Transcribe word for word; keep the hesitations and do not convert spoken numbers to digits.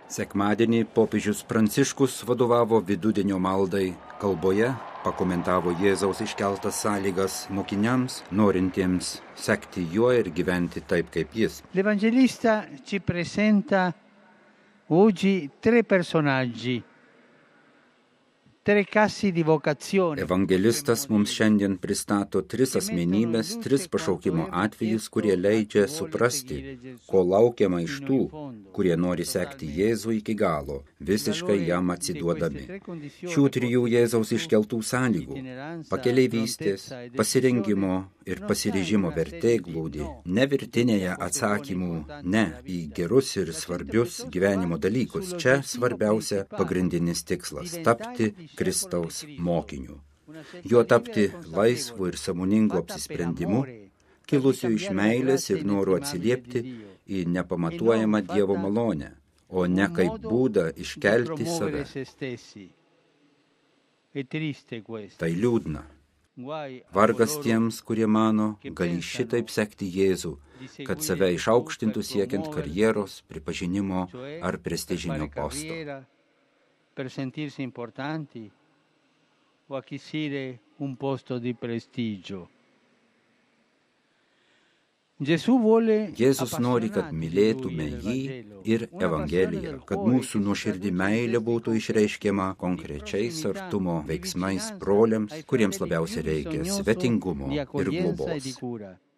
Sekmadienį popiežius Pranciškus vadovavo vidudienio maldai. Kalboje pakomentavo Jėzaus iškeltas sąlygas mokiniams, norintiems sekti juo ir gyventi taip kaip jis. L'Evangelista ci presenta oggi tre personaggi, tre casi di vocazione. Evangelistas mums šiandien pristato tris asmenybės, tris pašaukimo atvejus, kurie leidžia suprasti, ko laukiama iš tų, kurie nori sekti Jėzų iki galo, visiškai jam atsiduodami. Šių trijų Jėzaus iškeltų sąlygų – pakeleivystės, pasirengimo ir pasiryžimo vertė glūdi ne virtinėje atsakymų ne į gerus ir svarbius gyvenimo dalykus. Čia svarbiausia pagrindinis tikslas – tapti Kristaus mokiniu. Juo tapti laisvu ir sąmoningu apsisprendimu, kilusiu iš meilės ir noru atsiliepti į nepamatuojamą Dievo malonę, o ne kaip būdą iškelti save. Tai liūdna. Vargas tiems, kurie mano, gali šitaip sekti Jėzų, kad save išaukštintų siekiant karjeros, pripažinimo ar prestižinio posto. Per sentirsi importanti o acquisire un posto di prestigio. Jėzus nori, kad mylėtume jį ir Evangeliją, kad mūsų nuoširdi meilė būtų išreiškiama konkrečiais artumo veiksmais broliams, kuriems labiausiai reikia svetingumo ir globos.